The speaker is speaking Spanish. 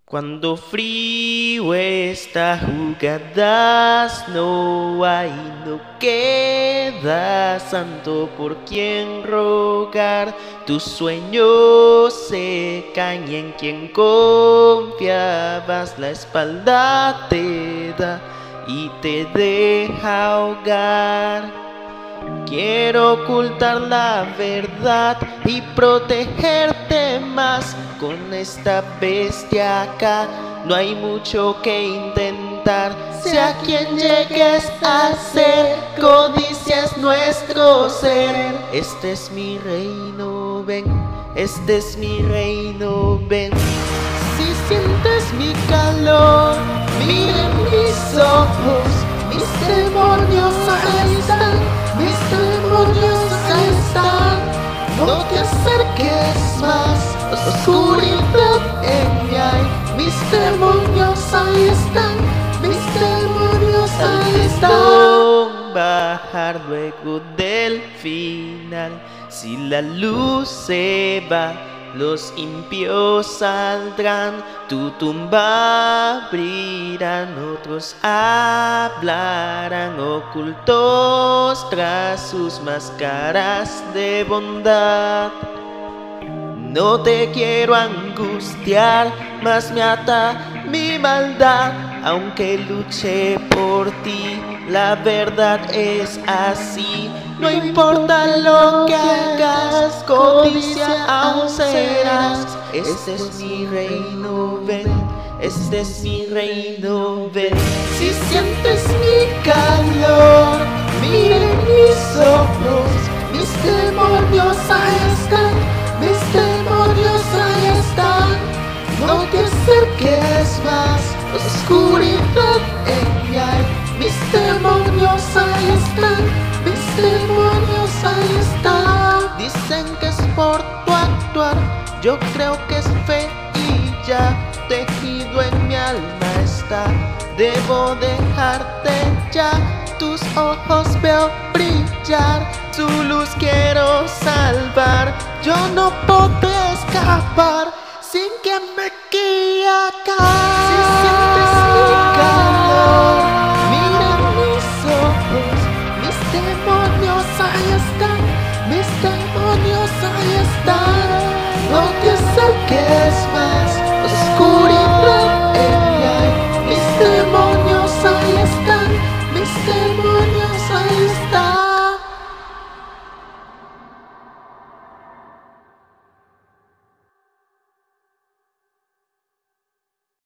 Cuando frío está, jugadas no hay, no queda santo por quien rogar. Tus sueños se caen y en quien confiabas la espalda te da y te deja ahogar. Quiero ocultar la verdad y protegerte más. Con esta bestia acá no hay mucho que intentar. Sea quien llegues a ser, codicia es nuestro ser. Este es mi reino, ven, este es mi reino, ven. Si sientes mi calor, mira en mis ojos, mis demonios ahí están, mis demonios ahí están. No te acerques más, oscuridad en mí hay, mis demonios ahí están, mis demonios ahí están. Bajar luego del final, si la luz se va, los impíos saldrán, tu tumba abrirán, otros hablarán ocultos tras sus máscaras de bondad. No te quiero angustiar, mas me ata mi maldad, aunque luché por ti, la verdad es así. No importa lo que hagas, codicia aún serás. Este es mi reino, ven, este es mi reino, ven. Si sientes mi calor, mira en mis ojos, mis demonios ahí están, mis demonios ahí están. No te acerques más, oscuridad en mí hay, mis demonios ahí están, mis demonios ahí están. Dicen que es por tu actuar, yo creo que es fe y ya, tejido en mi alma está. Debo dejarte ya, tus ojos veo brillar, tu luz quiero salvar. Yo no podré escapar sin que me guíe acá. Si sientes mi calor, mira en mis ojos, mis demonios ahí están, mis demonios ahí están. No te acerques más,